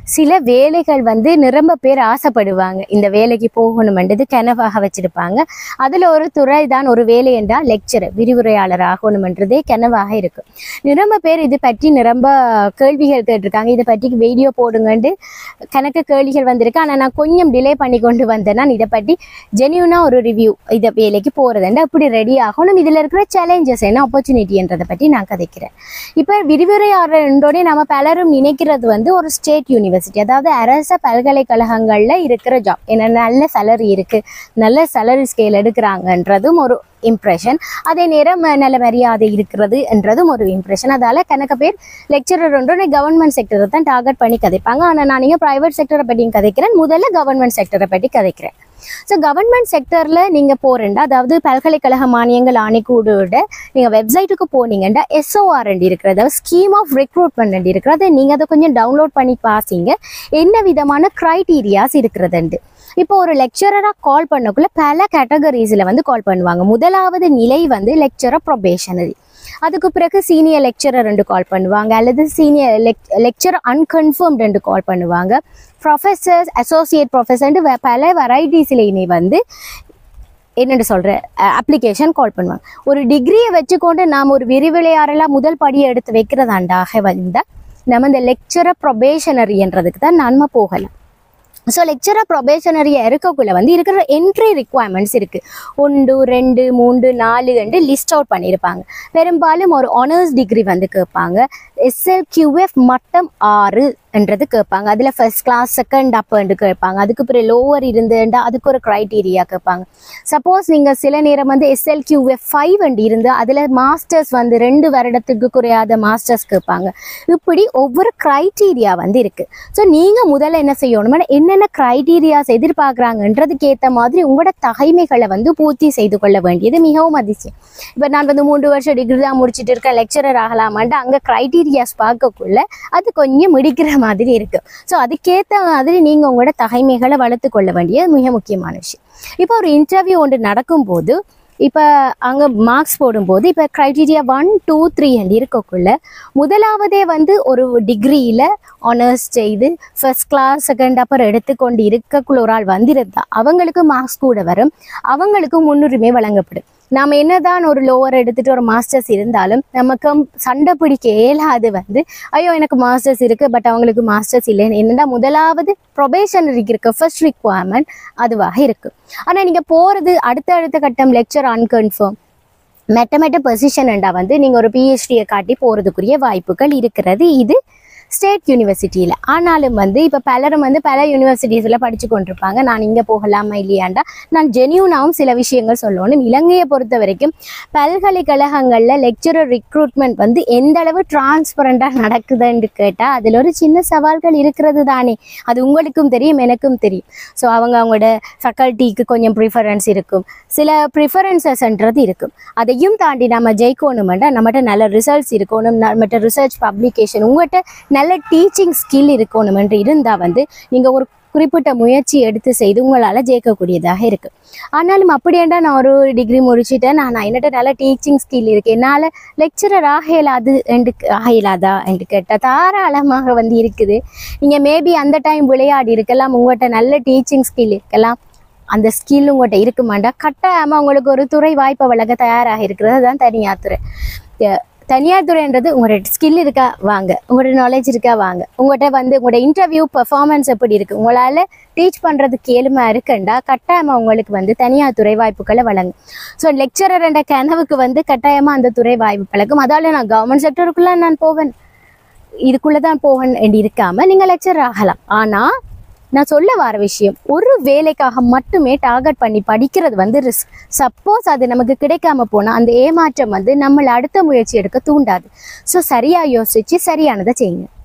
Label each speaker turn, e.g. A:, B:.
A: சில வேலைகள் வந்து நிரம்ப பேர் ஆசைப்படுவாங்க, இந்த வேலைக்கு போகணுமென்றது கனவாக வச்சிருப்பாங்க. அதில் ஒரு துறை தான் ஒரு வேலை என்றால் லெக்சரர், விரிவுரையாளர் ஆகணுமென்றதே கனவாக இருக்கும். நிரம்ப பேர் இது பற்றி நிரம்ப கேள்விகள் கேட்டிருக்காங்க. இதை பற்றி வீடியோ போடுங்கன்ட்டு கணக்கு கேள்விகள் வந்திருக்கு. ஆனால் நான் கொஞ்சம் டிலே பண்ணி கொண்டு வந்தேன். நான் இதை பற்றி ஜென்யூனாக ஒரு ரிவ்யூ, இதை வேலைக்கு போகிறதுண்டு அப்படி ரெடி ஆகணும், இதில் இருக்கிற சேலஞ்சஸ் என்ன, ஆப்பர்ச்சுனிட்டின்றதை பற்றி நான் கதைக்கிறேன். இப்போ விரிவுரையாளர் நம்ம பலரும் நினைக்கிறது வந்து ஒரு ஸ்டேட் யூனிவர்சிட்டி, அதாவது அரச பல்கலைக்கழகங்கள்ல இருக்கிற ஜாப், என்ன நல்ல சேலரி இருக்கு, நல்ல சேலரி ஸ்கேல் எடுக்கிறாங்கன்றதும் ஒரு இம்ப்ரெஷன். அதே நேரம் நல்ல மரியாதை இருக்கிறது என்றதும் ஒரு இம்ப்ரெஷன். அதால கணக்கு பேர் லெக்சரர் ஒன்று கவர்மெண்ட் செக்டரை தான் டார்கெட் பண்ணி கதைப்பாங்க. ஆனால் நான் நீங்கள் ப்ரைவேட் செக்டரை பற்றியும் கதைக்கிறேன், முதல்ல கவர்மெண்ட் செக்டரை பற்றி கதைக்கிறேன். ஸோ கவர்மெண்ட் செக்டரில் நீங்கள் போகிறேன்டா, அதாவது பல்கலைக்கழக மானியங்கள் ஆணைக்கூடோட நீங்கள் வெப்சைட்டுக்கு போனீங்கன்னா SOR இருக்கிறது, அதாவது ஸ்கீம் ஆஃப் ரெக்ரூட்மெண்ட் இருக்கிறது. நீங்கள் அதை கொஞ்சம் டவுன்லோட் பண்ணி பாசிங்க என்ன விதமான க்ரைட்டீரியாஸ் இருக்கிறதுண்டு. இப்போ ஒரு லெக்சரராக கால் பண்ணக்குள்ள பல கேட்டகரிஸில் வந்து கால் பண்ணுவாங்க. முதலாவது நிலை வந்து லெக்சரர் ப்ரொபேஷனரி, அதுக்கு பிறகு சீனியர் லெக்சரர் ரெண்டு கால் பண்ணுவாங்க, அல்லது சீனியர் லெக்சரர் அன்கன்ஃபர்ம்டு ரெண்டு கால் பண்ணுவாங்க. ப்ரொஃபஸர்ஸ், அசோசியேட் ப்ரொஃபஸர்ன்ட்டு பல வெரைட்டிஸ்லையுமே வந்து என்னென்னு சொல்கிற அப்ளிகேஷன் கால் பண்ணுவாங்க. ஒரு டிகிரியை வச்சுக்கொண்டு நாம் ஒரு விரிவுரையாளராக முதல் படியை எடுத்து வைக்கிறதாண்டாக வந்தால் நம்ம இந்த லெக்சரர் ப்ரொபேஷனரின்றதுக்கு தான் நம்ம போகலாம். ஸோ லெக்சரர் ப்ரொபேஷனரியை இருக்கக்குள்ள வந்து இருக்கிற என்ட்ரி ரிக்வயர்மெண்ட்ஸ் இருக்குது. 1, 2, 3, 4 லிஸ்ட் அவுட் பண்ணியிருப்பாங்க. பெரும்பாலும் ஒரு ஆனர்ஸ் டிகிரி வந்து கேட்பாங்க. SLQF மட்டம் 6 என்றது கேட்பாங்க. அதில் ஃபர்ஸ்ட் கிளாஸ், செகண்ட் அப்பண்டு கேட்பாங்க. அதுக்கு பிறகு லோவர் இருந்துண்டா அதுக்கு ஒரு க்ரைட்டீரியா கேட்பாங்க. சப்போஸ் நீங்கள் சில நேரம் வந்து SLQF 5 இருந்து அதில் மாஸ்டர்ஸ் வந்து 2 வருடத்துக்கு குறையாத மாஸ்டர்ஸ் கேட்பாங்க. இப்படி ஒவ்வொரு க்ரைட்டீரியா வந்து இருக்குது. ஸோ நீங்கள் முதல்ல என்ன செய்யணும், என்னென்ன க்ரைட்டீரியாஸ் எதிர்பார்க்குறாங்கன்றதுக்கு ஏற்ற மாதிரி உங்களோட தகைமைகளை வந்து பூர்த்தி செய்து கொள்ள வேண்டியது மிகவும் அவசியம். இப்போ நான் வந்து 3 வருஷம் டிகிரி தான் முடிச்சுட்டு இருக்கேன், லெக்சரர் ஆகலாமான்ட்டு அங்கே க்ரைட்டீரியாஸ் பார்க்கக்குள்ள அது கொஞ்சம் முடிக்கிற மாதிரி இருக்கு. ஸோ அதுக்கேற்ற மாதிரி நீங்கள் உங்களோட தகைமைகளை வளர்த்து கொள்ள வேண்டியது மிக முக்கியமான விஷயம். இப்போ ஒரு இன்டர்வியூ ஒன்று நடக்கும்போது, இப்போ அங்கே மார்க்ஸ் போடும்போது இப்போ க்ரைட்டீரியா 1, 2, 3 இருக்கக்குள்ள முதலாவதே வந்து ஒரு டிகிரியில் ஆனர்ஸ் செய்து ஃபர்ஸ்ட் கிளாஸ், செகண்ட் அப்பர் எடுத்துக்கொண்டு இருக்கக்குள்ள ஒரு ஆள் வந்திருந்தா அவங்களுக்கு மார்க்ஸ் கூட வரும், அவங்களுக்கு முன்னுரிமை வழங்கப்படும். நாம் என்னதான் ஒரு லோவர் எடுத்துகிட்டு ஒரு மாஸ்டர்ஸ் இருந்தாலும் நமக்கு சண்டை பிடிக்க இயலாது வந்து ஐயோ எனக்கு மாஸ்டர்ஸ் இருக்குது பட் அவங்களுக்கு மாஸ்டர்ஸ் இல்லைன்னு. என்னடா முதலாவது ப்ரொபேஷனரிக்கு இருக்க ஃபர்ஸ்ட் ரிக்வயர்மெண்ட் அதுவாக இருக்குது. ஆனால் நீங்கள் போகிறது அடுத்த கட்டம் லெக்சர் அன்கன்ஃபர்ம் மெட்ட பொசிஷன்ண்டா வந்து நீங்கள் ஒரு PhDயை காட்டி போகிறதுக்குரிய வாய்ப்புகள் இருக்கிறது. இது ஸ்டேட் யூனிவர்சிட்டியில். ஆனாலும் வந்து இப்போ பலரும் வந்து பல யூனிவர்சிட்டிஸில் படித்து கொண்டிருப்பாங்க. நான் இங்கே போகலாமா இல்லையாண்டா நான் ஜென்யூனாகவும் சில விஷயங்கள் சொல்லணும். இலங்கையை பொறுத்த வரைக்கும் பல்கலைக்கழகங்களில் லெக்சரர் ரிக்ரூட்மெண்ட் வந்து எந்த அளவு டிரான்ஸ்பரண்டாக நடக்குதுன்னு கேட்டால் அதில் ஒரு சின்ன சவால்கள் இருக்கிறது தானே. அது உங்களுக்கும் தெரியும், எனக்கும் தெரியும். ஸோ அவங்களோட ஃபேக்கல்ட்டிக்கு கொஞ்சம் ப்ரிஃபரன்ஸ் இருக்கும், சில ப்ரிஃபரன்சஸ்ன்றது இருக்கும். அதையும் தாண்டி நம்ம ஜெயிக்கணுமெண்டா நம்மகிட்ட நல்ல ரிசல்ட்ஸ் இருக்கணும், நம்மகிட்ட ரிசர்ச் பப்ளிகேஷன், உங்கள்கிட்ட நல்ல டீச்சிங் ஸ்கில் இருக்கணுமென்று இருந்தால் வந்து நீங்கள் ஒரு குறிப்பிட்ட முயற்சி எடுத்து செய்து உங்களால் ஜெயிக்கக்கூடியதாக இருக்குது. ஆனாலும் அப்படியேண்டா நான் ஒரு டிகிரி முடிச்சுட்டேன், நான் என்னட்ட நல்ல டீச்சிங் ஸ்கில் இருக்குது, என்னால் லெக்சரர் ஆகலாதா என்று கேட்டால் தாராளமாக வந்து இருக்குது. நீங்கள் மேபி அந்த டைம் விளையாடி இருக்கலாம், உங்கள்கிட்ட நல்ல டீச்சிங் ஸ்கில் இருக்கலாம், அந்த ஸ்கில் உங்கள்கிட்ட இருக்குமாண்டா கட்டாயமாக உங்களுக்கு ஒரு துறை வாய்ப்பை வழங்க தயாராக இருக்கிறது தான் தனியார் துறை. தனியார் துறைன்றது உங்களோட ஸ்கில் இருக்கா வாங்க, உங்களோட நாலேஜ் இருக்கா வாங்க, உங்கள்கிட்ட வந்து உங்களோட இன்டர்வியூ பெர்ஃபார்மன்ஸ் எப்படி இருக்குது, உங்களால் டீச் பண்ணுறதுக்கு கேளுமா இருக்குண்டா கட்டாயமாக உங்களுக்கு வந்து தனியார் துறை வாய்ப்புகளை வழங்கும். ஸோ லெக்சரர் என்ற கனவுக்கு வந்து கட்டாயமாக அந்த துறை வாய்ப்பு பழகும். அதால் நான் கவர்மெண்ட் செக்டருக்குள்ளே நான் போவேன், இதுக்குள்ளே தான் போவேன் என்று இருக்காமல் நீங்கள் லெக்சரர் ஆகலாம். ஆனால் நான் சொல்ல வர விஷயம், ஒரு வேலைக்காக மட்டுமே டார்கெட் பண்ணி படிக்கிறது வந்து ரிஸ்க். சப்போஸ் அது நமக்கு கிடைக்காம போனால் அந்த ஏமாற்றம் வந்து நம்மளை அடுத்த முயற்சி எடுக்க தூண்டாது. ஸோ சரியாக யோசிச்சு சரியானதை செய்யுங்க.